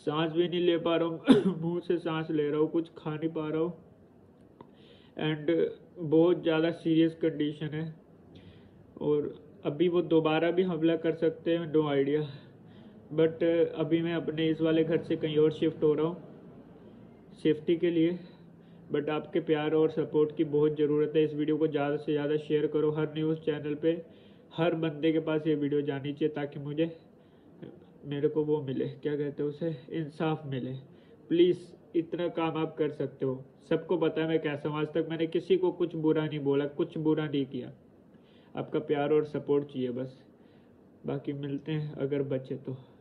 सांस भी नहीं ले पा रहा हूँ मुंह से सांस ले रहा हूँ, कुछ खा नहीं पा रहा हूँ एंड बहुत ज़्यादा सीरियस कंडीशन है। और अभी वो दोबारा भी हमला कर सकते हैं, नो आइडिया। बट अभी मैं अपने इस वाले घर से कहीं और शिफ्ट हो रहा हूँ सेफ्टी के लिए। बट आपके प्यार और सपोर्ट की बहुत ज़रूरत है। इस वीडियो को ज़्यादा से ज़्यादा शेयर करो। हर न्यूज़ चैनल पे हर बंदे के पास ये वीडियो जानी चाहिए ताकि मेरे को वो मिले, क्या कहते हैं उसे, इंसाफ मिले। प्लीज़ इतना काम आप कर सकते हो। सबको पता है मैं कैसा हूँ, आज तक मैंने किसी को कुछ बुरा नहीं बोला, कुछ बुरा नहीं किया। आपका प्यार और सपोर्ट चाहिए बस। बाकी मिलते हैं अगर बचे तो।